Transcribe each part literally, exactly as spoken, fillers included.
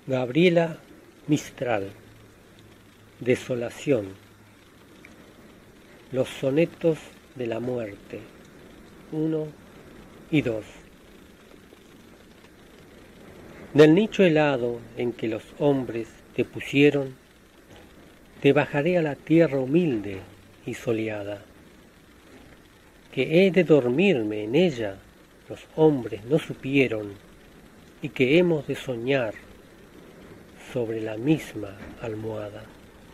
Gabriela Mistral. Desolación. Los sonetos de la muerte. uno y dos. Del nicho helado en que los hombres te pusieron, te bajaré a la tierra humilde y soleada, que he de dormirme en ella, los hombres no supieron, y que hemos de soñar sobre la misma almohada.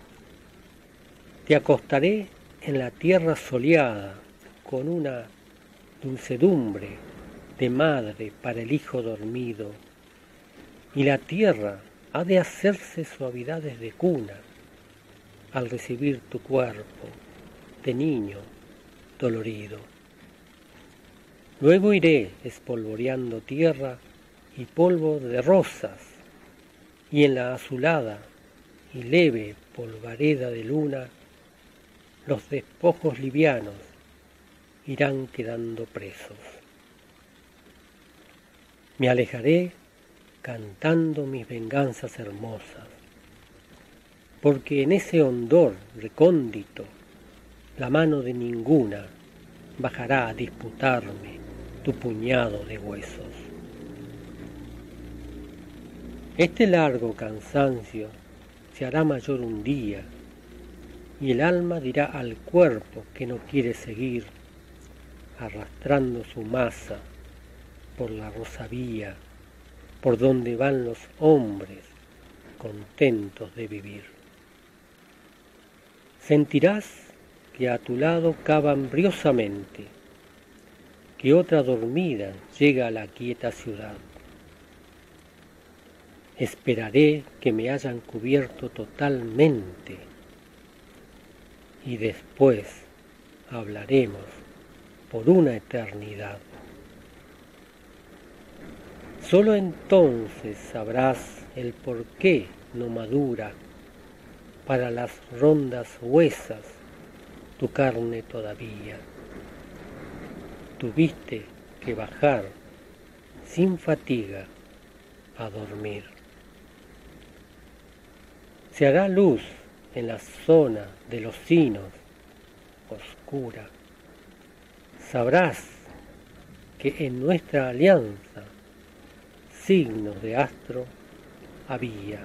Te acostaré en la tierra soleada con una dulcedumbre de madre para el hijo dormido, y la tierra ha de hacerse suavidades de cuna al recibir tu cuerpo de niño dolorido. Luego iré espolvoreando tierra y polvo de rosas, y en la azulada y leve polvareda de luna los despojos livianos irán quedando presos. Me alejaré cantando mis venganzas hermosas, porque en ese hondor recóndito la mano de ninguna bajará a disputarme tu puñado de huesos. Este largo cansancio se hará mayor un día, y el alma dirá al cuerpo que no quiere seguir, arrastrando su masa por la rosa vía, por donde van los hombres contentos de vivir. Sentirás que a tu lado cava hambriosamente, que otra dormida llega a la quieta ciudad. Esperaré que me hayan cubierto totalmente, y después hablaremos por una eternidad. Solo entonces sabrás el por qué no madura para las rondas huesas tu carne todavía. Tuviste que bajar sin fatiga a dormir. Se hará luz en la zona de los sinos, oscura. Sabrás que en nuestra alianza signos de astro había,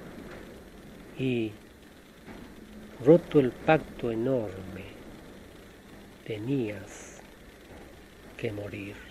y roto el pacto enorme, tenías que morir.